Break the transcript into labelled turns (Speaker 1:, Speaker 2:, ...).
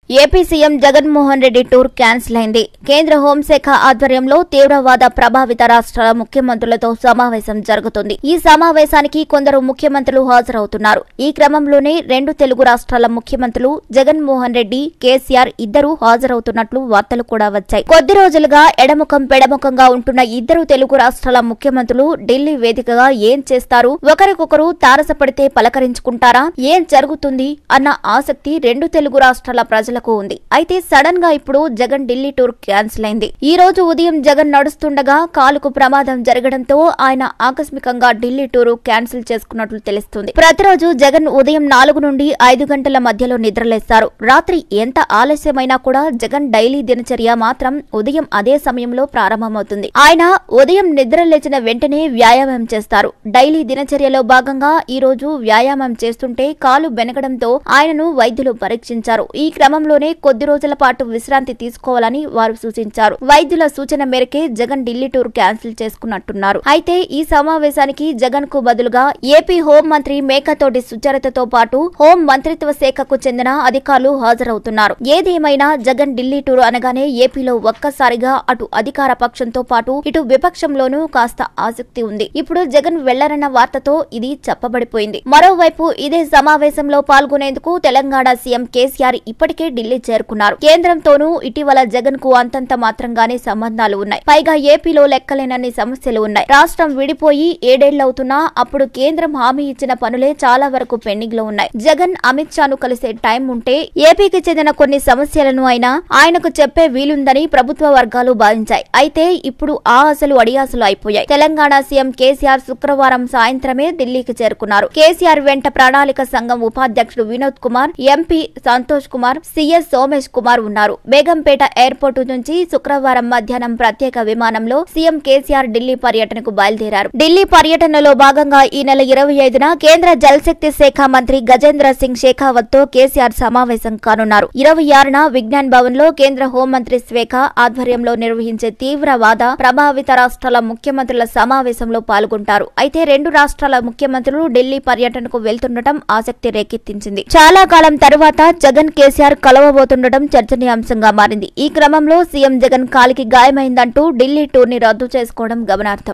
Speaker 1: AP CM Jaganmohan Reddy tour cancel అయింది. కేంద్ర హోంశాఖ ఆధ్వర్యంలో తీవ్రవాద ప్రభావిత రాష్ట్రాల ముఖ్యమంత్రులతో సమావేశం జరుగుతుంది. ఈ సమావేశానికి కొందరు ముఖ్యమంత్రులు హాజరవుతున్నారు. ఈ క్రమంలోనే రెండు తెలుగు రాష్ట్రాల ముఖ్యమంత్రులు జగన్మోహన్ రెడ్డి, కేసీఆర్ ఇద్దరు హాజరవుతున్నట్లు వార్తలు కూడా వచ్చాయి. కొద్ది రోజులుగా ఎడముఖం పెడముఖంగా ఉంటున్న ఇద్దరు తెలుగు రాష్ట్రాల ముఖ్యమంత్రులు ఢిల్లీ వేదికగా ఏం చేస్తారు, ఒకరికొకరు తారసపడితే పలకరించుకుంటారా, ఏం జరుగుతుంది అన్న ఆసక్తి రెండు తెలుగు రాష్ట్రాల ప్రజలకు ఉంది. అయితే సడన్ గా ఇప్పుడు జగన్ ఢిల్లీ టూర్ క్యాన్సిల్ అయింది. ఈ రోజు ఉదయం జగన్ నడుస్తుండగా కాలుకు ప్రమాదం జరగడంతో ఆయన ఆకస్మికంగా ఢిల్లీ టూర్ క్యాన్సిల్ చేసుకున్నట్లు తెలుస్తుంది. ప్రతిరోజు జగన్ ఉదయం 4 నుండి 5 గంటల మధ్యలో నిద్రలేస్తారు. రాత్రి ఎంత ఆలస్యమైనా కూడా జగన్ డైలీ దినచర్య మాత్రం ఉదయం అదే సమయంలో ప్రారంభమవుతుంది. ఆయన ఉదయం నిద్ర లేచిన వెంటనే వ్యాయామం చేస్తారు. డైలీ దినచర్యలో భాగంగా ఈ రోజు వ్యాయామం చేస్తుంటే కాలు బెనకడంతో ఆయనను వైద్యులు పరీక్షించారు. ఈ క్రమంలోనే కొద్ది రోజుల పాటు విశ్రాంతి తీసుకోవాలని వారు సూచించారు. వైద్యుల సూచన మేరకే జగన్ ఢిల్లీ టూర్ క్యాన్సిల్ చేసుకున్నట్టున్నారు. అయితే ఈ సమావేశానికి జగన్ కు బదులుగా ఏపీ హోం మంత్రి మేకతోటి సుచరితతో పాటు హోం మంత్రిత్వ శాఖకు చెందిన అధికారులు హాజరవుతున్నారు. ఏదేమైనా జగన్ ఢిల్లీ టూర్ అనగానే ఏపీలో ఒక్కసారిగా అటు అధికార పక్షంతో పాటు ఇటు విపక్షంలోనూ కాస్త ఆసక్తి ఉంది. ఇప్పుడు జగన్ వెళ్లరన్న వార్తతో ఇది చెప్పబడిపోయింది. మరోవైపు ఇదే సమావేశంలో పాల్గొనేందుకు తెలంగాణ సీఎం కేసీఆర్ ఇప్పటికే ఢిల్లీ చేరుకున్నారు. కేంద్రంతోనూ ఇటీవల జగన్ కు అంతంత మాత్రంగానే సంబంధాలు ఉన్నాయి. పైగా ఏపీలో లెక్కలేనన్ని సమస్యలు ఉన్నాయి. రాష్ట్రం విడిపోయి 7 ఏళ్లవుతున్నా అప్పుడు కేంద్రం హామీ ఇచ్చిన పనులే చాలా వరకు పెండింగ్ లో ఉన్నాయి. జగన్ అమిత్ షాను కలిసే టైం ఉంటే ఏపీకి చెందిన కొన్ని సమస్యలను అయినా ఆయనకు చెప్పే వీలుందని ప్రభుత్వ వర్గాలు భావించాయి. అయితే ఇప్పుడు ఆ ఆశలు అడియాసలు అయిపోయాయి. తెలంగాణ సీఎం కేసీఆర్ శుక్రవారం సాయంత్రమే ఢిల్లీకి చేరుకున్నారు. కేసీఆర్ వెంట ప్రణాళిక సంఘం ఉపాధ్యక్షుడు వినోద్ కుమార్, ఎంపీ సంతోష్ కుమార్, సీఎస్ సోమేష్ కుమార్ ఉన్నారు. బేగంపేట ఎయిర్పోర్టు నుంచి శుక్రవారం మధ్యాహ్నం ప్రత్యేక విమానంలో సీఎం కేసీఆర్ ఢిల్లీ పర్యటనకు బయలుదేరారు. ఢిల్లీ పర్యటనలో భాగంగా ఈ నెల 25న కేంద్ర జలశక్తి శాఖ మంత్రి గజేంద్ర సింగ్ షెకావత్ తో కేసీఆర్ సమావేశం కానున్నారు. 26న విజ్ఞాన్ భవన్ లో కేంద్ర హోంమంత్రి శాఖ ఆధ్వర్యంలో నిర్వహించే తీవ్రవాద ప్రభావిత రాష్ట్రాల ముఖ్యమంత్రుల సమావేశంలో పాల్గొంటారు. అయితే రెండు రాష్ట్రాల ముఖ్యమంత్రులు ఢిల్లీ పర్యటనకు వెళ్తుండటం ఆసక్తి రేకెత్తించింది. చాలా కాలం తరువాత జగన్ కేసీఆర్ కలవబోతుండటం చర్చనీయాంశంగా మారింది. ఈ క్రమంలో సీఎం జగన్ కాలికి గాయమైందంటూ ఢిల్లీ టూర్ ని రద్దు చేసుకోవడం గమనార్హం.